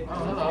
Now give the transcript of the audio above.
อ้าวแล้วเหรอ